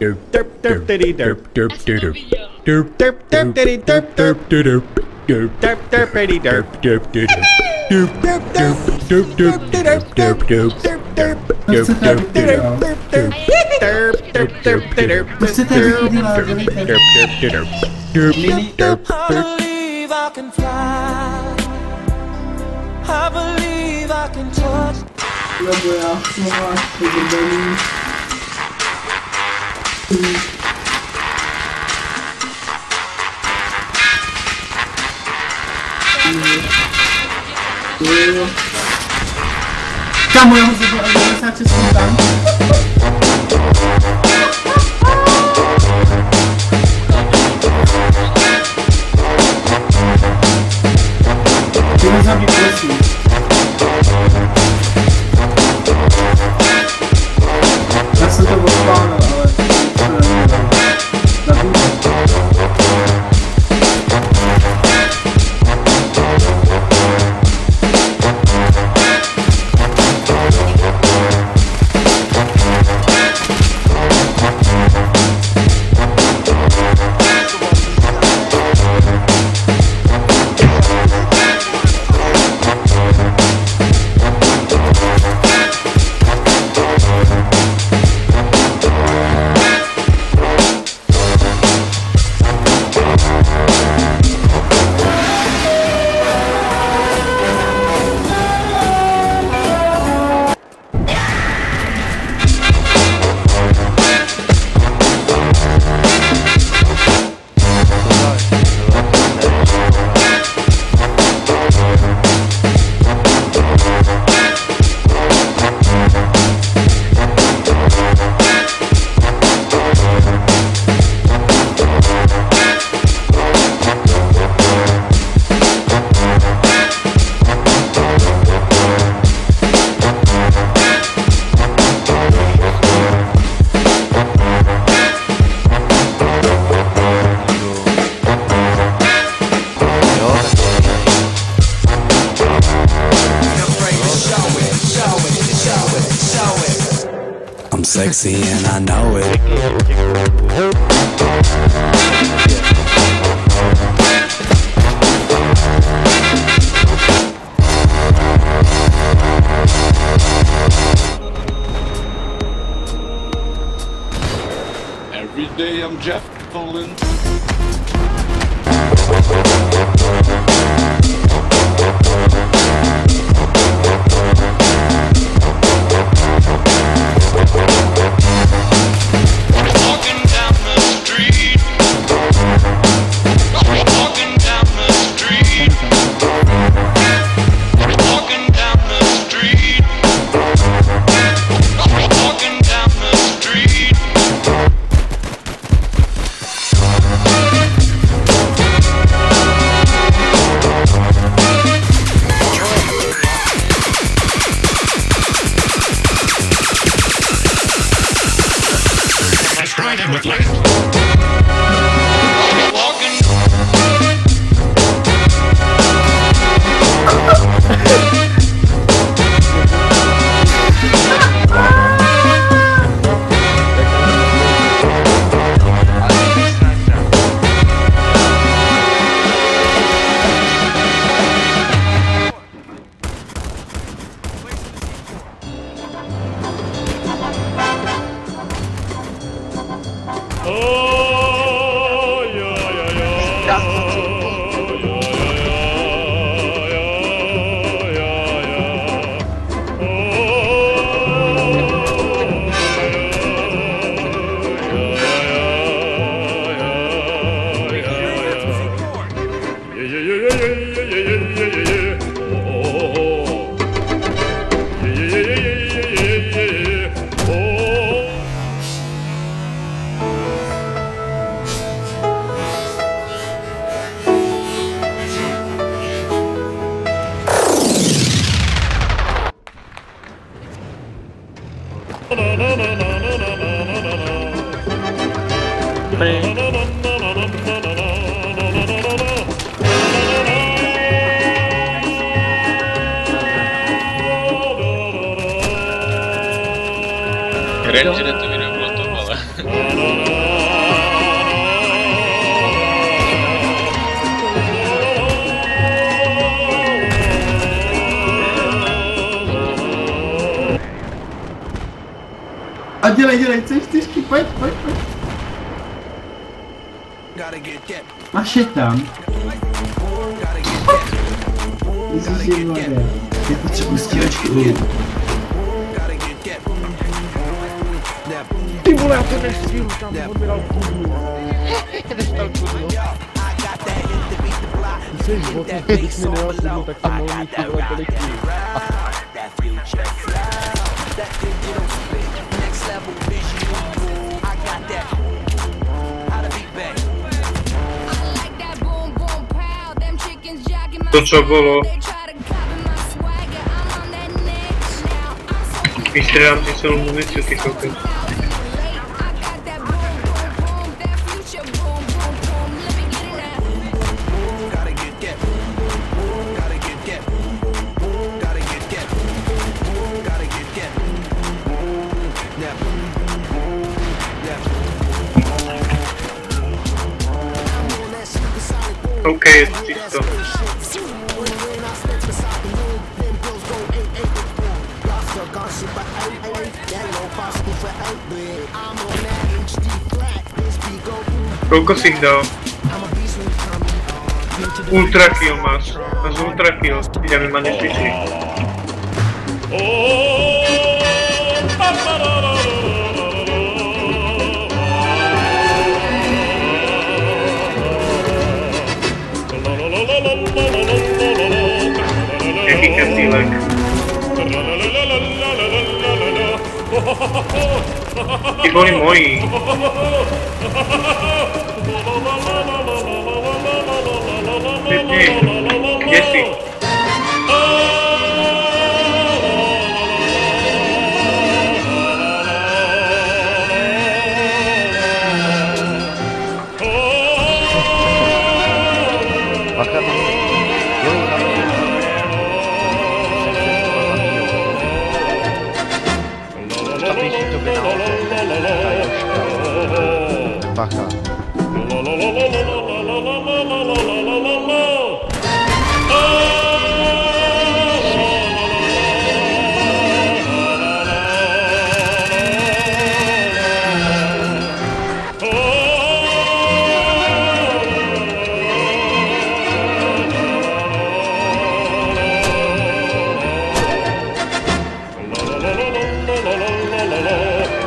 Kamu yang sebuah saksi sultan. Jangan sampai kursi. Langsung ke bawah. I'm sexy and I know it. Every day I'm Jeff Fallen. With light. Keren sih itu video foto malah. dělej, C4, pojď. Máš je tam. Ježišmarja, já potřebuji stíhačky. Ty vole, já to nestihnu, tam on mi dal kudlu. Dostal kudlu. Ty jsi životný, kdybych mi nedal kudlu, tak jsem mohl mít ty vole tolik kýl. To co bylo? Vystřelám si celou munici, ty kokos. OK, je to čisto. Koľko si ich dal? Ultra kill máš. Máš ultra kill. Ja mi ma neslyší. Jaký kastýlek. Ty boli moji. Kde si? Bacha.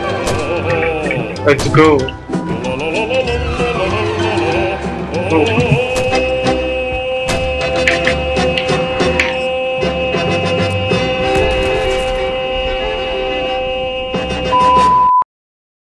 Let's go. Oh.